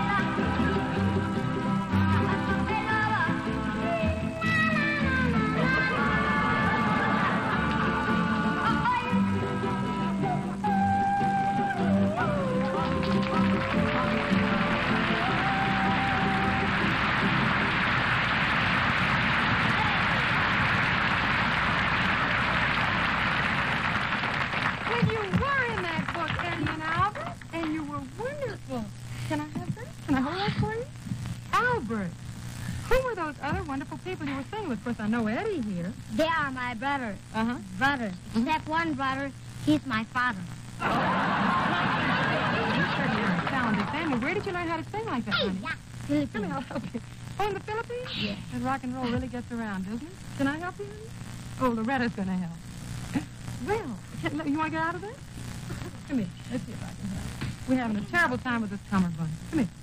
Wonderful people you were singing with. Of course, I know Eddie here. They are my brothers. Brothers. Except one brother, he's my father. You certainly are a talented family. Where did you learn how to sing like that, honey? Philippines. Come here, I'll help you. Oh, in the Philippines? Yes. And rock and roll really gets around, doesn't it? Can I help you, honey? Oh, Loretta's going to help. Well, you want to get out of there? Come here. Let's see if I can help. We're having a terrible time with this Cummerbund. Come here.